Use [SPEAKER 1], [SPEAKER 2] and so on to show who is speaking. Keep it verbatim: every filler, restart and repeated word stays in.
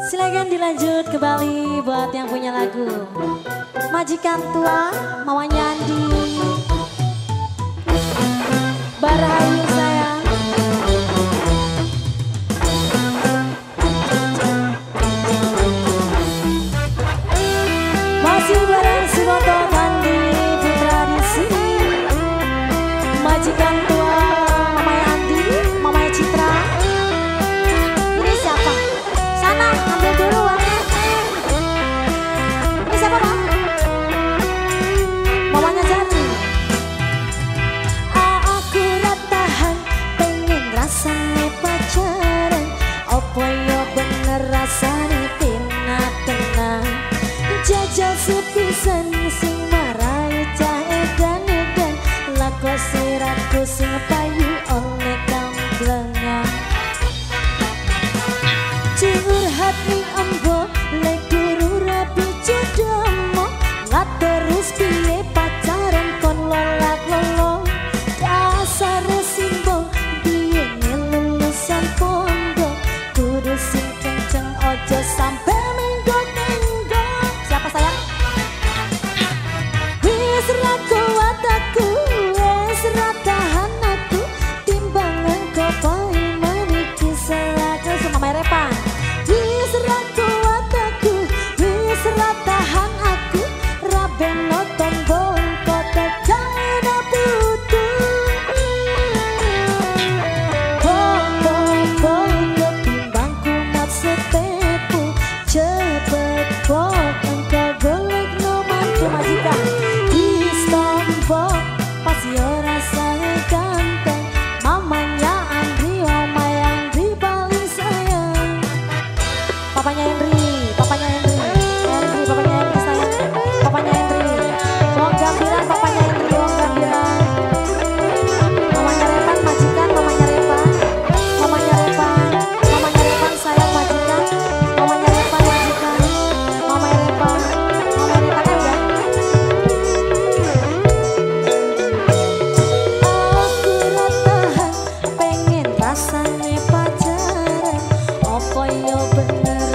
[SPEAKER 1] Silakan dilanjut kembali buat yang punya lagu. Majikan tua, mamanya Andi. Barahayu sayang. Masih bareng si Botot Andi Putra di sini. Majikan tua, mamanya Andi, mamanya Citra. Ini siapa? Sana ambil dulu uangnya. Ini siapa bang? Mamanya Jati. Aku ratahan pengen rasanya pacaran. Opo yo bener rasanya tina tenang. Jajal sepisan sing marai cah edan edan. Lako siraku sing payu oleh kang blengang. Curhat ning embo lek guru rabi jodohmu. Nggak terus piye pacaran kon lolak lolo. Dasar simbol biyen lulusan pondok. Kudu sing kenceng ojo sampe minggot-minggot. Siapa sayang? Wis ra kuat aku, wis ra tahan aku. Timbangan kau paling meniki selaku sama Repan. Wis ra kuat aku, wis ra tahan aku. Raben no tombol kota kaina putu. Bol-bol ketimbangku mat setepu. Cepet bok engkau golek no mantu majikan. Wis tombol pas yo rasanya ganteng. Mamanya Andri, omanya Andri paling sayang. Papanya Henry, papanya Henry, Henry, papanya Henry sayang, papanya Henry. Wong gambiran, papanya Henry, wong gambiran. Mamanya Repan, majikan, mamanya Repan, mamanya Repan, mamanya Repan sayang majikan, mamanya Repan majikan, mamanya Repan, mamanya Repan eh udah. Aku ratahan pengen rasanya pacaran. Opo yo bener